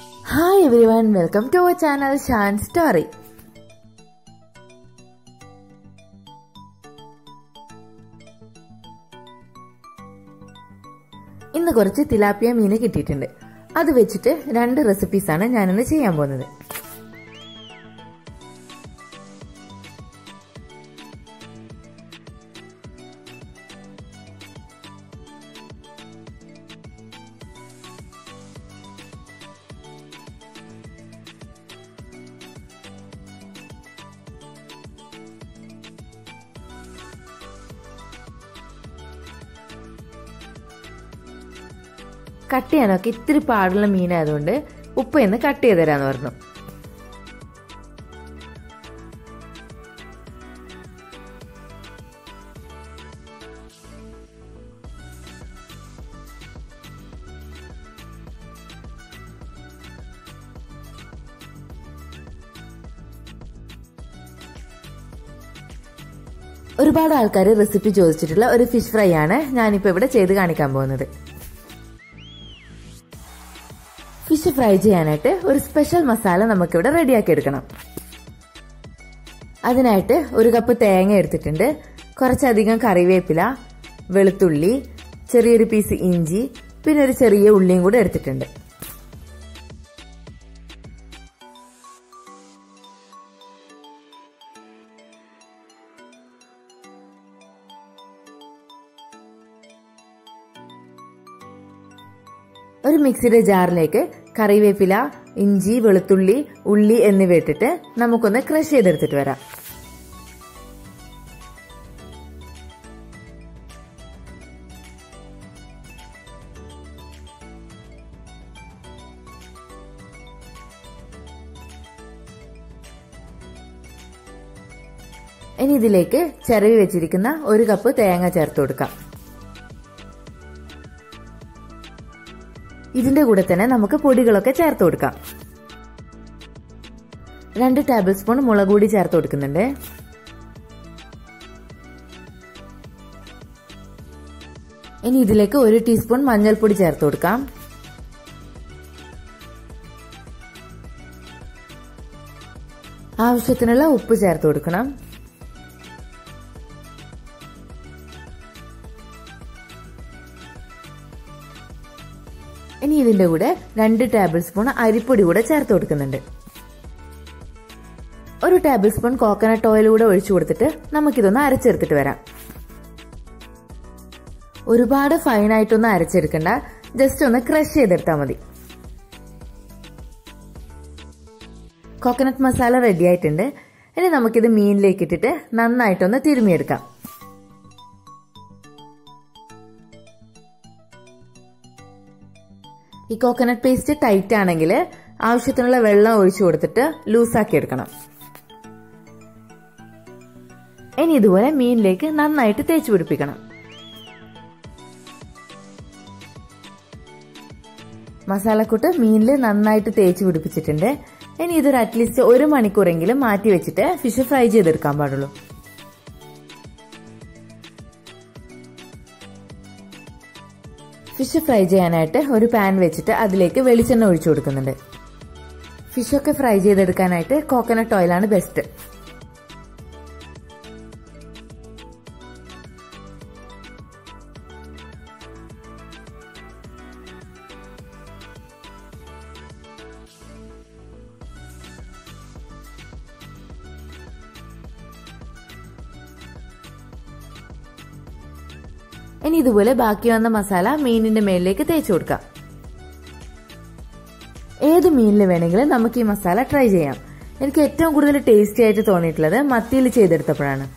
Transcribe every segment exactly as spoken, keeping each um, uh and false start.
Hi everyone, welcome to our channel Shaans Story. ഇന്ന് കുറച്ച് tilapia മീൻ കിട്ടിയിട്ടുണ്ട്. അത് വെച്ചിട്ട് രണ്ട് റെസിപ്പീസ് ആണ് ഞാൻ ഇന്ന് ചെയ്യാൻ പോകുന്നത്. കട്ട് ചെയ്യാനൊക്കെ ഇത്തിരി പാടുള്ള മീനായതുകൊണ്ട് ഉപ്പ ഇന്ന് കട്ട് ചെയ്ത് തരാന്ന് പറഞ്ഞു. ഒരുപാട് ആൾക്കാർ റെസിപ്പി ചോദിച്ചിട്ടുള്ള ഒരു ഫിഷ് ഫ്രൈ ആണ് ഞാനിപ്പോ ഇവിടെ ചെയ്ത് കാണിക്കാൻ പോകുന്നത്. ഫിഷ് ഫ്രൈ ചെയ്യാനായിട്ട് ഒരു സ്പെഷ്യൽ മസാല നമുക്കിവിടെ റെഡിയാക്കി എടുക്കണം. അതിനായിട്ട് ഒരു കപ്പ് തേങ്ങ എടുത്തിട്ടുണ്ട്, കുറച്ചധികം കറിവേപ്പില, വെളുത്തുള്ളി, ചെറിയൊരു പീസ് ഇഞ്ചി, പിന്നെ ഒരു ചെറിയ ഉള്ളിയും കൂടെ എടുത്തിട്ടുണ്ട്. ഒരു മിക്സിയുടെ ജാറിലേക്ക് കറിവേപ്പില, ഇഞ്ചി, വെളുത്തുള്ളി, ഉള്ളി എന്നിവ ഇട്ടിട്ട് നമുക്കൊന്ന് ക്രഷ് ചെയ്തെടുത്തിട്ട് വരാം. ഇനി ഇതിലേക്ക് ചിരവി വെച്ചിരിക്കുന്ന ഒരു കപ്പ് തേങ്ങ ചേർത്ത് കൊടുക്കാം. ഇതിന്റെ കൂടെ തന്നെ നമുക്ക് പൊടികളൊക്കെ ചേർത്ത് കൊടുക്കാം. രണ്ട് ടേബിൾ സ്പൂൺ മുളക് പൊടി ചേർത്ത് കൊടുക്കുന്നുണ്ട്. ഇനി ഇതിലേക്ക് ഒരു ടീസ്പൂൺ മഞ്ഞൾപ്പൊടി ചേർത്ത് കൊടുക്കാം. ആവശ്യത്തിനുള്ള ഉപ്പ് ചേർത്ത് കൊടുക്കണം. ഇനി ഇതിന്റെ കൂടെ രണ്ട് ടേബിൾ സ്പൂൺ അരിപ്പൊടി കൂടെ ചേർത്ത് കൊടുക്കുന്നുണ്ട്. ഒരു ടേബിൾ സ്പൂൺ കോക്കനട്ട് ഓയിൽ കൂടെ ഒഴിച്ചു കൊടുത്തിട്ട് നമുക്കിതൊന്ന് അരച്ചെടുത്തിട്ട് വരാം. ഒരുപാട് ഫൈനായിട്ടൊന്നും അരച്ചെടുക്കണ്ട, ജസ്റ്റ് ഒന്ന് ക്രഷ് ചെയ്തെടുത്താൽ മതി. കോക്കനട്ട് മസാല റെഡി ആയിട്ടുണ്ട്. ഇനി നമുക്കിത് മീനിലേക്ക് ഇട്ടിട്ട് നന്നായിട്ടൊന്ന് തിരുമിയെടുക്കാം. ഈ കോക്കനട്ട് പേസ്റ്റ് ടൈറ്റ് ആണെങ്കിൽ ആവശ്യത്തിനുള്ള വെള്ളം ഒഴിച്ചു കൊടുത്തിട്ട് ലൂസാക്കി എടുക്കണം. ഇനി ഇതുപോലെ മീനിലേക്ക് നന്നായിട്ട് തേച്ച് പിടിപ്പിക്കണം. മസാലക്കൂട്ട് മീനിൽ നന്നായിട്ട് തേച്ച് പിടിപ്പിച്ചിട്ടുണ്ട്. ഇനി ഇതൊരു അറ്റ്ലീസ്റ്റ് ഒരു മണിക്കൂറെങ്കിലും മാറ്റി വെച്ചിട്ട് ഫിഷ് ഫ്രൈ ചെയ്തെടുക്കാൻ പാടുള്ളൂ. ഫിഷ് ഫ്രൈ ചെയ്യാനായിട്ട് ഒരു പാൻ വെച്ചിട്ട് അതിലേക്ക് വെളിച്ചെണ്ണ ഒഴിച്ചു കൊടുക്കുന്നുണ്ട്. ഫിഷൊക്കെ ഫ്രൈ ചെയ്തെടുക്കാനായിട്ട് കോക്കനട്ട് ഓയിലാണ് ബെസ്റ്റ്. ഇനി ഇതുപോലെ ബാക്കി വന്ന മസാല മീനിന്റെ മേലിലേക്ക് തേച്ചു കൊടുക്കാം. ഏത് മീനിൽ വേണമെങ്കിലും നമുക്ക് ഈ മസാല ട്രൈ ചെയ്യാം. എനിക്ക് ഏറ്റവും കൂടുതൽ ടേസ്റ്റി ആയിട്ട് തോന്നിയിട്ടുള്ളത് മത്തിയിൽ ചെയ്തെടുത്തപ്പോഴാണ്.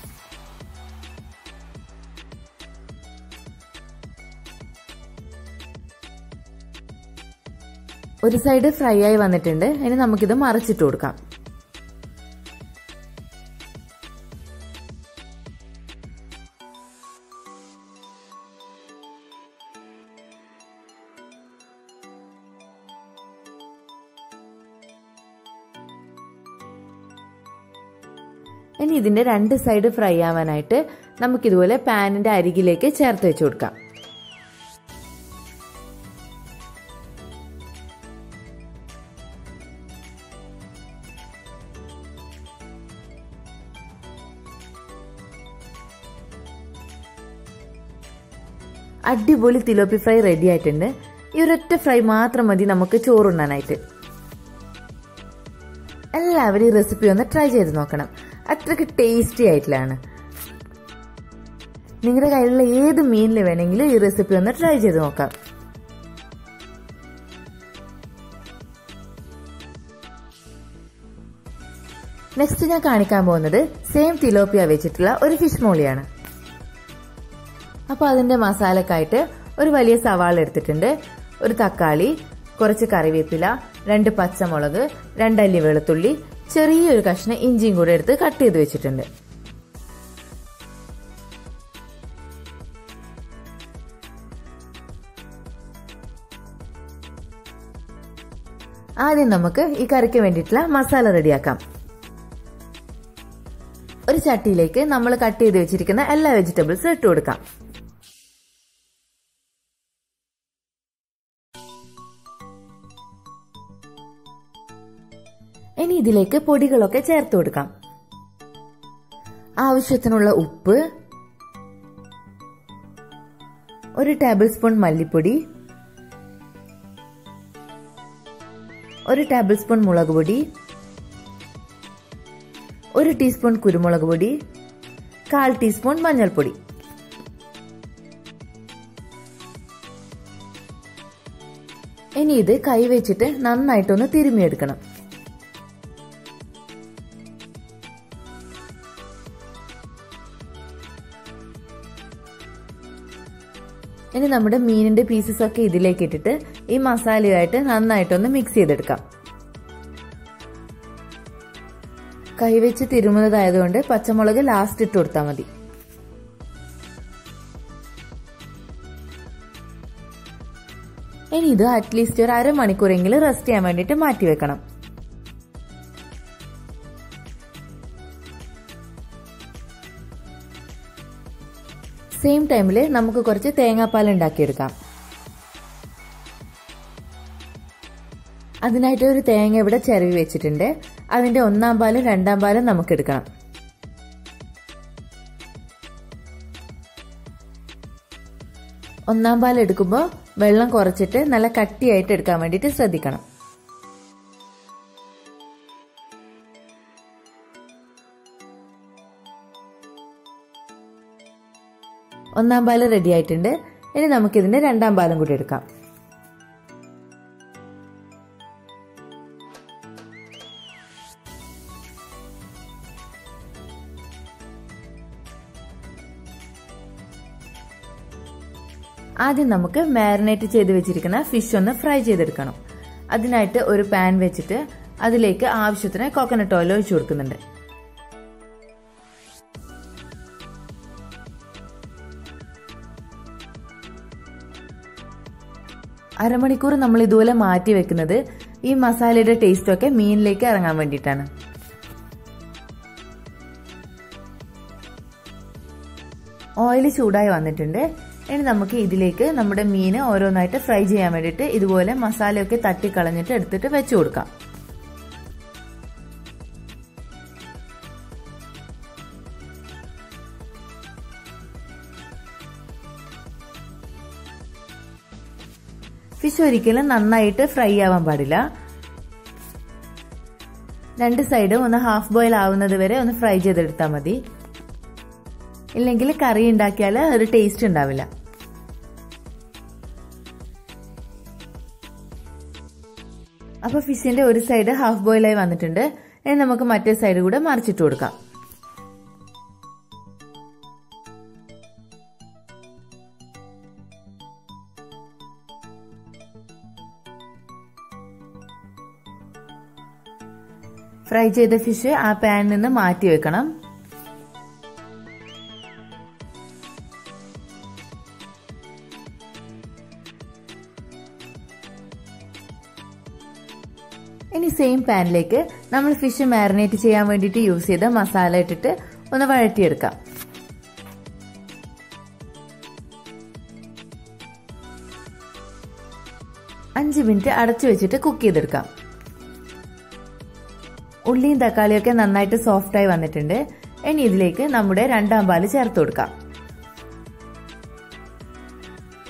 ഒരു സൈഡ് ഫ്രൈ ആയി വന്നിട്ടുണ്ട്. ഇനി നമുക്കിത് മറിച്ചിട്ട് കൊടുക്കാം. ഇനി ഇതിന്റെ രണ്ട് സൈഡ് ഫ്രൈ ആവാനായിട്ട് നമുക്കിതുപോലെ പാനിന്റെ അരികിലേക്ക് ചേർത്ത് വെച്ച് കൊടുക്കാം. അടിപൊളി തിലോപ്പി ഫ്രൈ റെഡി ആയിട്ടുണ്ട്. ഈ ഒരൊറ്റ ഫ്രൈ മാത്രം മതി നമുക്ക് ചോറുണ്ണാനായിട്ട്. എല്ലാവരും ഈ റെസിപ്പി ഒന്ന് ട്രൈ ചെയ്ത് നോക്കണം. അത്രയ്ക്ക് ടേസ്റ്റി ആയിട്ടുള്ളതാണ്. നിങ്ങളുടെ കയ്യിലുള്ള ഏത് മീനിൽ വേണമെങ്കിലും ഈ റെസിപ്പി ഒന്ന് ട്രൈ ചെയ്ത് നോക്കാം. നെക്സ്റ്റ് ഞാൻ കാണിക്കാൻ പോകുന്നത് സെയിം തിലോപ്പിയ വെച്ചിട്ടുള്ള ഒരു ഫിഷ് മോളിയാണ്. അപ്പൊ അതിന്റെ മസാലക്കായിട്ട് ഒരു വലിയ സവാള എടുത്തിട്ടുണ്ട്, ഒരു തക്കാളി, കുറച്ച് കറിവേപ്പില, രണ്ട് പച്ചമുളക്, രണ്ടല്ലി വെളുത്തുള്ളി, ചെറിയൊരു കഷ്ണം ഇഞ്ചിയും കൂടെ എടുത്ത് കട്ട് ചെയ്ത് വെച്ചിട്ടുണ്ട്. ആദ്യം നമുക്ക് ഈ കറിക്ക് വേണ്ടിയിട്ടുള്ള മസാല റെഡിയാക്കാം. ഒരു ചട്ടിയിലേക്ക് നമ്മൾ കട്ട് ചെയ്ത് വെച്ചിരിക്കുന്ന എല്ലാ വെജിറ്റബിൾസും ഇട്ട് കൊടുക്കാം. ഇനി ഇതിലേക്ക് പൊടികളൊക്കെ ചേർത്ത് കൊടുക്കാം. ആവശ്യത്തിനുള്ള ഉപ്പ്, ഒരു ടേബിൾ സ്പൂൺ മല്ലിപ്പൊടി, ഒരു ടേബിൾ സ്പൂൺ മുളക് പൊടി, ഒരു ടീസ്പൂൺ കുരുമുളക് പൊടി, കാൽ ടീസ്പൂൺ മഞ്ഞൾപ്പൊടി. ഇനി ഇത് കൈവച്ചിട്ട് നന്നായിട്ടൊന്ന് തിരുമ്മിയെടുക്കണം. ഇനി നമ്മുടെ മീനിന്റെ പീസസ് ഒക്കെ ഇതിലേക്ക് ഇട്ടിട്ട് ഈ മസാലയായിട്ട് നന്നായിട്ടൊന്ന് മിക്സ് ചെയ്തെടുക്കാം. കൈവച്ച് തിരുമുന്നതായതുകൊണ്ട് പച്ചമുളക് ലാസ്റ്റ് ഇട്ട് കൊടുത്താൽ മതി. ഇനി ഇത് അറ്റ്ലീസ്റ്റ് ഒരു അരമണിക്കൂറെങ്കിലും റെസ്റ്റ് ചെയ്യാൻ വേണ്ടിയിട്ട് മാറ്റി വെക്കണം. സെയിം ടൈമിൽ നമുക്ക് കുറച്ച് തേങ്ങാപ്പാൽ ഉണ്ടാക്കിയെടുക്കാം. അതിനായിട്ട് ഒരു തേങ്ങ ഇവിടെ ചിരവി വെച്ചിട്ടുണ്ട്. അതിന്റെ ഒന്നാം പാലും രണ്ടാം പാലും നമുക്ക് എടുക്കണം. ഒന്നാം പാൽ എടുക്കുമ്പോൾ വെള്ളം കുറച്ചിട്ട് നല്ല കട്ടിയായിട്ട് എടുക്കാൻ വേണ്ടിയിട്ട് ശ്രദ്ധിക്കണം. ഒന്നാം പാല് റെഡി ആയിട്ടുണ്ട്. ഇനി നമുക്കിതിന്റെ രണ്ടാം പാലും കൂടി എടുക്കാം. ആദ്യം നമുക്ക് മാരിനേറ്റ് ചെയ്ത് വെച്ചിരിക്കുന്ന ഫിഷ് ഒന്ന് ഫ്രൈ ചെയ്തെടുക്കണം. അതിനായിട്ട് ഒരു പാൻ വെച്ചിട്ട് അതിലേക്ക് ആവശ്യത്തിന് കോക്കനട്ട് ഓയിൽ ഒഴിച്ചു കൊടുക്കുന്നുണ്ട്. അരമണിക്കൂർ നമ്മൾ ഇതുപോലെ മാറ്റി വെക്കുന്നത് ഈ മസാലയുടെ ടേസ്റ്റ് ഒക്കെ മീനിലേക്ക് ഇറങ്ങാൻ വേണ്ടിയിട്ടാണ്. ഓയിൽ ചൂടായി വന്നിട്ടുണ്ട്. ഇനി നമുക്ക് ഇതിലേക്ക് നമ്മുടെ മീന് ഓരോന്നായിട്ട് ഫ്രൈ ചെയ്യാൻ വേണ്ടിയിട്ട് ഇതുപോലെ മസാലയൊക്കെ തട്ടിക്കളഞ്ഞിട്ട് എടുത്തിട്ട് വെച്ചു കൊടുക്കാം. ഫിഷ് ഒരിക്കലും നന്നായിട്ട് ഫ്രൈ ആവാൻ പാടില്ല. രണ്ട് സൈഡും ഒന്ന് ഹാഫ് ബോയിൽ ആവുന്നത് വരെ ഒന്ന് ഫ്രൈ ചെയ്തെടുത്താൽ മതി. ഇല്ലെങ്കിൽ കറി ഉണ്ടാക്കിയാൽ ഒരു ടേസ്റ്റ് ഉണ്ടാവില്ല. അപ്പൊ ഫിഷിന്റെ ഒരു സൈഡ് ഹാഫ് ബോയിലായി വന്നിട്ടുണ്ട്. ഇനി നമുക്ക് മറ്റേ സൈഡ് കൂടെ മറിച്ചിട്ട് കൊടുക്കാം. ഫ്രൈ ചെയ്ത ഫിഷ് ആ പാനിൽ നിന്ന് മാറ്റി വെക്കണം. ഇനി സെയിം പാനിലേക്ക് നമ്മൾ ഫിഷ് മാരിനേറ്റ് ചെയ്യാൻ വേണ്ടിയിട്ട് യൂസ് ചെയ്ത മസാല ഇട്ടിട്ട് ഒന്ന് വഴറ്റിയെടുക്കാം. അഞ്ച് മിനിറ്റ് അടച്ചു വെച്ചിട്ട് കുക്ക് ചെയ്തെടുക്കാം. ഉള്ളിയും തക്കാളിയൊക്കെ നന്നായിട്ട് സോഫ്റ്റായി വന്നിട്ടുണ്ട്. ഇനി ഇതിലേക്ക് നമ്മുടെ രണ്ടാം പാല് ചേർത്ത് കൊടുക്കാം.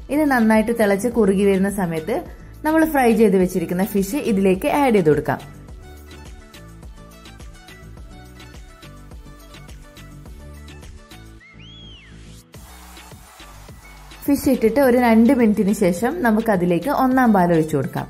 ഇത് നന്നായിട്ട് തിളച്ച് കുറുകി വരുന്ന സമയത്ത് നമ്മൾ ഫ്രൈ ചെയ്ത് വെച്ചിരിക്കുന്ന ഫിഷ് ഇതിലേക്ക് ആഡ് ചെയ്ത് കൊടുക്കാം. ഫിഷ് ഇട്ടിട്ട് ഒരു രണ്ട് മിനിറ്റിന് ശേഷം നമുക്ക് അതിലേക്ക് ഒന്നാം പാൽ ഒഴിച്ചു കൊടുക്കാം.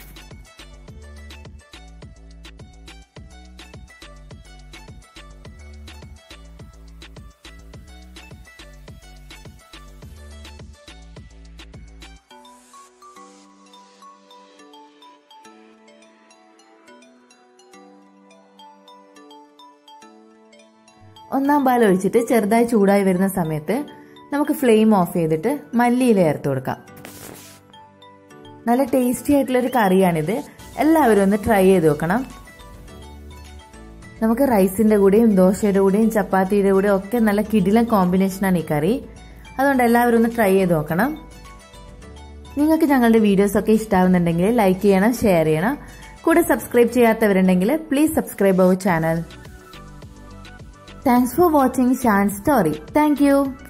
ഒന്നാം പാൽ ഒഴിച്ചിട്ട് ചെറുതായി ചൂടായി വരുന്ന സമയത്ത് നമുക്ക് ഫ്ലെയിം ഓഫ് ചെയ്തിട്ട് മല്ലിയില ചേർത്ത് കൊടുക്കാം. നല്ല ടേസ്റ്റി ആയിട്ടുള്ള ഒരു കറിയാണിത്. എല്ലാവരും ഒന്ന് ട്രൈ ചെയ്ത് നോക്കണം. നമുക്ക് റൈസിന്റെ കൂടെയും ദോശയുടെ കൂടെയും ചപ്പാത്തിയുടെ കൂടെയും ഒക്കെ നല്ല കിടിലൻ കോമ്പിനേഷനാണ് ഈ കറി. അതുകൊണ്ട് എല്ലാവരും ഒന്ന് ട്രൈ ചെയ്ത് നോക്കണം. നിങ്ങൾക്ക് ഞങ്ങളുടെ വീഡിയോസ് ഒക്കെ ഇഷ്ടാവുന്നുണ്ടെങ്കിൽ ലൈക്ക് ചെയ്യണം, ഷെയർ ചെയ്യണം. കൂടെ സബ്സ്ക്രൈബ് ചെയ്യാത്തവരുണ്ടെങ്കിൽ പ്ലീസ് സബ്സ്ക്രൈബ് അവർ channel. Thanks for watching Shaans story. Thank you.